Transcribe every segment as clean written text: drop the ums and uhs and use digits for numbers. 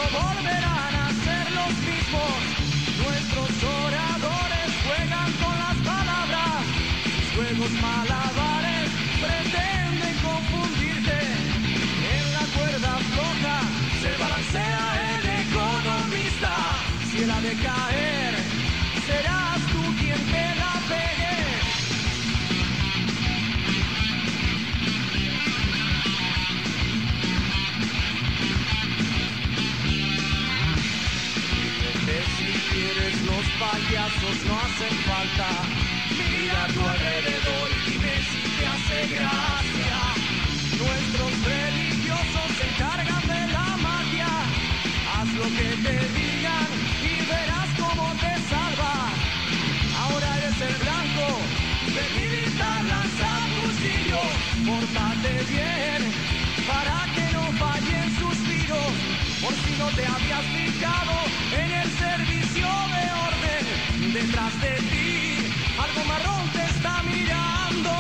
volverán a ser los mismos. Nuestros oradores juegan con las palabras, sus juegos malabares pretenden confundirte. En la cuerda floja se balancea el economista. Si él ha de caer, serás tú quien te la pegue. Si quieres, los payasos no hacen falta. Mira a tu alrededor y dime si te hace gracia. Nuestros religiosos se encargan de la magia. Haz lo que te digan y verás cómo te salvas. Ahora eres el blanco de militar, lanza fusillo. Pórtate bien para que no fallen suspiros. Por si no te habías fijado en el servicio de orden, detrás de ti algo marrón te está mirando.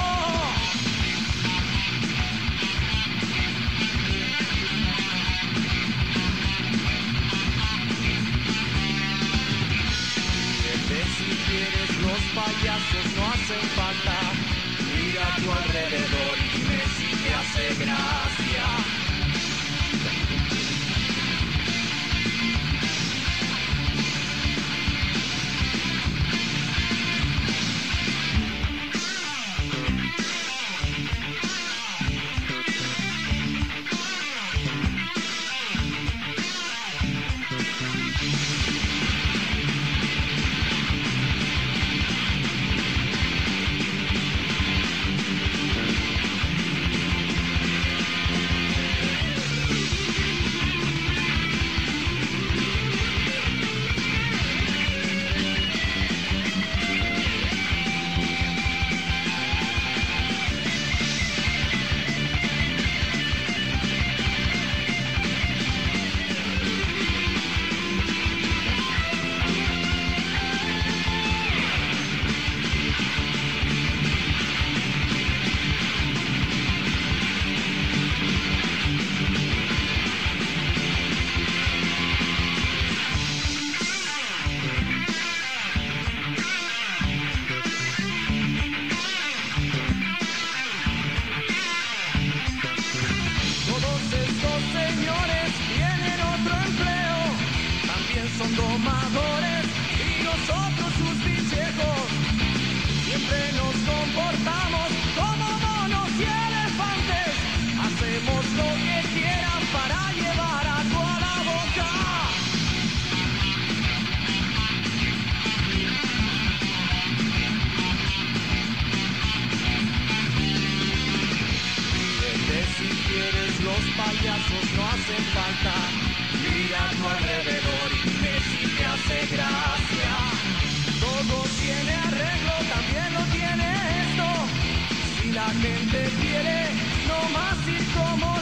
Si quieres, los payasos no hacen falta. Mira a tu alrededor y dime si te hace gracia. Son domadores y nosotros sus bichejos. Siempre nos comportamos como monos y elefantes. Hacemos lo que quieran para llevar algo a la boca. Fíjate si quieres, los payasos no hacen falta. Mira a tu alrededor y dime si te hace gracia. Todo tiene arreglo, también lo tiene esto. Si la gente quiere, no más ir como